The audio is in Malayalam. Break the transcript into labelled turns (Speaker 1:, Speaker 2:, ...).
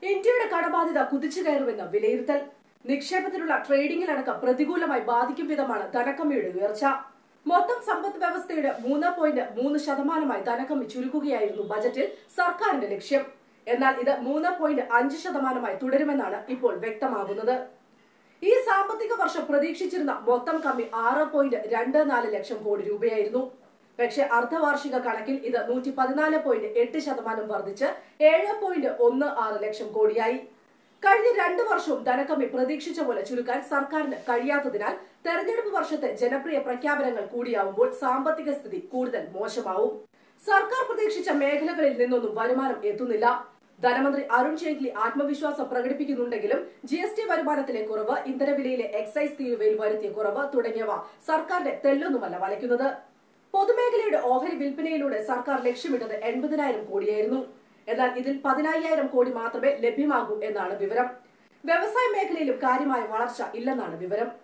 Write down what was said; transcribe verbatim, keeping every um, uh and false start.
Speaker 1: ഇന്ത്യയുടെ കടബാധ്യത കുതിച്ചു കയറുമെന്ന് വിലയിരുത്തൽ. നിക്ഷേപത്തിലുള്ള ട്രേഡിംഗിലടക്കം പ്രതികൂലമായി ബാധിക്കും വിധമാണ് ധനക്കമ്മിയുടെ ഉയർച്ച. മൊത്തം സമ്പദ് വ്യവസ്ഥയുടെ മൂന്ന് പോയിന്റ് മൂന്ന് ശതമാനമായി ധനക്കമ്മി ചുരുക്കുകയായിരുന്നു ബജറ്റിൽ സർക്കാരിന്റെ ലക്ഷ്യം. എന്നാൽ ഇത് മൂന്ന് പോയിന്റ് അഞ്ച് ശതമാനമായി തുടരുമെന്നാണ് ഇപ്പോൾ വ്യക്തമാകുന്നത്. ഈ സാമ്പത്തിക വർഷം പ്രതീക്ഷിച്ചിരുന്ന മൊത്തം കമ്മി ആറ് പോയിന്റ് രണ്ട് നാല് ലക്ഷം കോടി രൂപയായിരുന്നു. പക്ഷേ അർദ്ധവാർഷിക കണക്കിൽ ഇത് നൂറ്റി പതിനാല് പോയിന്റ് എട്ട് ശതമാനം വർദ്ധിച്ച് ഏഴ് പോയിന്റ് ഒന്ന് ആറ് ലക്ഷം കോടിയായി. കഴിഞ്ഞ രണ്ടു വർഷവും ധനക്കമ്മി പ്രതീക്ഷിച്ച പോലെ ചുരുക്കാൻ സർക്കാരിന് കഴിയാത്തതിനാൽ തെരഞ്ഞെടുപ്പ് വർഷത്തെ ജനപ്രിയ പ്രഖ്യാപനങ്ങൾ കൂടിയാവുമ്പോൾ സാമ്പത്തിക സ്ഥിതി കൂടുതൽ മോശമാവും. സർക്കാർ പ്രതീക്ഷിച്ച മേഖലകളിൽ നിന്നൊന്നും വരുമാനം എത്തുന്നില്ല. ധനമന്ത്രി അരുൺ ജെയ്റ്റ്ലി ആത്മവിശ്വാസം പ്രകടിപ്പിക്കുന്നുണ്ടെങ്കിലും ജി എസ് ടി വരുമാനത്തിലെ കുറവ്, ഇന്ധനവിലയിലെ എക്സൈസ് തീരുവയിൽ വരുത്തിയ കുറവ് തുടങ്ങിയവ സർക്കാരിന്റെ തെല്ലൊന്നുമല്ല വലയ്ക്കുന്നത്. പൊതുമേഖലയുടെ ഓഹരി വിൽപ്പനയിലൂടെ സർക്കാർ ലക്ഷ്യമിട്ടത് എൺപതിനായിരം കോടിയായിരുന്നു. എന്നാൽ ഇതിൽ പതിനയ്യായിരം കോടി മാത്രമേ ലഭ്യമാകൂ എന്നാണ് വിവരം. വ്യവസായ മേഖലയിലും കാര്യമായ വളർച്ച ഇല്ലെന്നാണ് വിവരം.